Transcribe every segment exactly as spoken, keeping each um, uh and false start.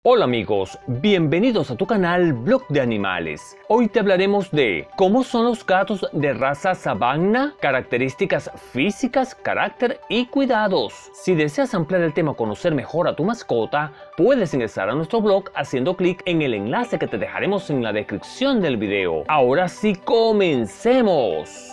Hola amigos, bienvenidos a tu canal Blog de Animales. Hoy te hablaremos de cómo son los gatos de raza Savannah, características físicas, carácter y cuidados. Si deseas ampliar el tema o conocer mejor a tu mascota, puedes ingresar a nuestro blog haciendo clic en el enlace que te dejaremos en la descripción del video. Ahora sí, comencemos.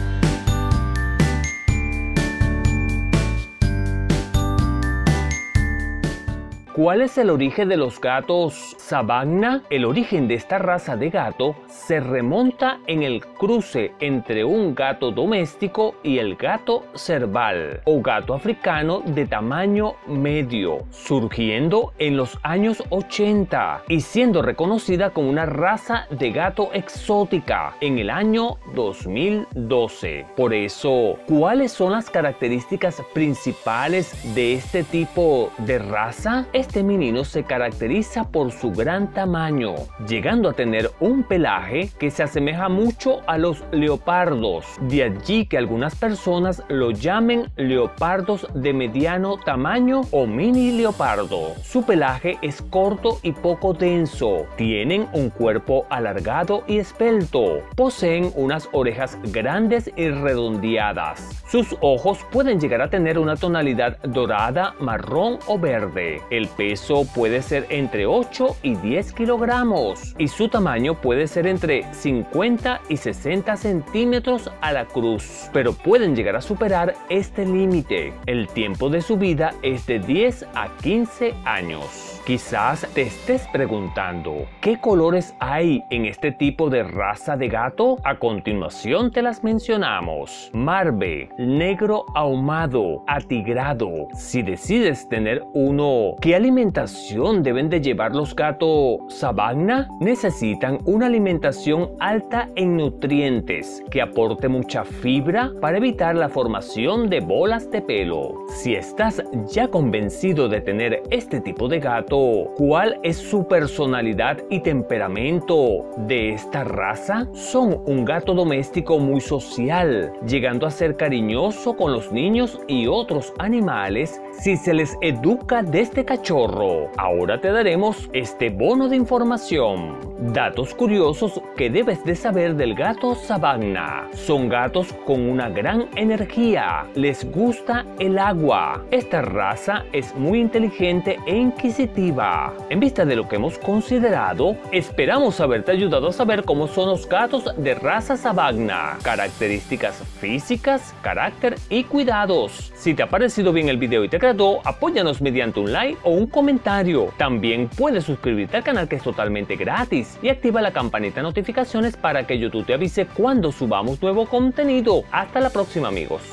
¿Cuál es el origen de los gatos Savannah? El origen de esta raza de gato se remonta en el cruce entre un gato doméstico y el gato cerval o gato africano de tamaño medio, surgiendo en los años ochenta y siendo reconocida como una raza de gato exótica en el año dos mil doce. Por eso, ¿cuáles son las características principales de este tipo de raza? Este menino se caracteriza por su gran tamaño, llegando a tener un pelaje que se asemeja mucho a los leopardos, de allí que algunas personas lo llamen leopardos de mediano tamaño o mini leopardo. Su pelaje es corto y poco denso, tienen un cuerpo alargado y esbelto, poseen unas orejas grandes y redondeadas. Sus ojos pueden llegar a tener una tonalidad dorada, marrón o verde. El peso puede ser entre ocho y diez kilogramos y su tamaño puede ser entre cincuenta y sesenta centímetros a la cruz, pero pueden llegar a superar este límite. El tiempo de su vida es de diez a quince años. Quizás te estés preguntando, ¿qué colores hay en este tipo de raza de gato? A continuación te las mencionamos: marbe, negro ahumado, atigrado. Si decides tener uno, ¿qué alimentación deben de llevar los gatos Savannah? Necesitan una alimentación alta en nutrientes, que aporte mucha fibra para evitar la formación de bolas de pelo. Si estás ya convencido de tener este tipo de gato, ¿cuál es su personalidad y temperamento de esta raza? Son un gato doméstico muy social, llegando a ser cariñoso con los niños y otros animales si se les educa desde cachorro. Ahora te daremos este bono de información. Datos curiosos que debes de saber del gato Savannah. Son gatos con una gran energía. Les gusta el agua. Esta raza es muy inteligente e inquisitiva. En vista de lo que hemos considerado, esperamos haberte ayudado a saber cómo son los gatos de raza Savannah, características físicas, carácter y cuidados. Si te ha parecido bien el video y te agradó, apóyanos mediante un like o un comentario. También puedes suscribirte al canal, que es totalmente gratis, y activa la campanita de notificaciones para que YouTube te avise cuando subamos nuevo contenido. Hasta la próxima, amigos.